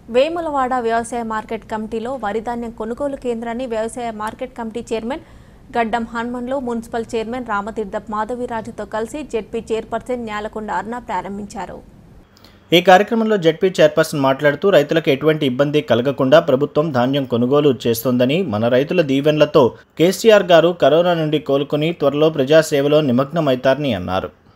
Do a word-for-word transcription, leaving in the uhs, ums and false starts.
వేములవాడ వ్యవసాయ మార్కెట్ కమిటీలో వరి ధాన్యం కొనుగోలు కేంద్రాన్ని వ్యవసాయ మార్కెట్ కమిటీ చైర్మన్ గడ్డం హనుమన్లు, మున్సిపల్ చైర్మన్ రామతీర్థప్ మాధవిరాజుతో కలిసి జెడ్పీ చైర్పర్సన్ న్యాలకొండ అరుణ ప్రారంభించారు. ఈ కార్యక్రమంలో జెడ్పీ చైర్పర్సన్ మాట్లాడుతూ రైతులకు ఎటువంటి ఇబ్బంది కలగకుండా ప్రభుత్వం ధాన్యం కొనుగోలు చేస్తోందని, మన రైతుల దీవెనలతో కేసీఆర్ గారు కరోనా నుండి కోలుకుని త్వరలో ప్రజాసేవలో నిమగ్నమవుతారని అన్నారు.